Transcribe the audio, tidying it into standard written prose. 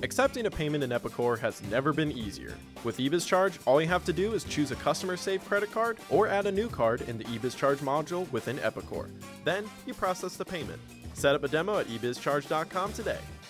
Accepting a payment in Epicor has never been easier. With EBizCharge, all you have to do is choose a customer-saved credit card or add a new card in the EBizCharge module within Epicor. Then, you process the payment. Set up a demo at EBizCharge.com today.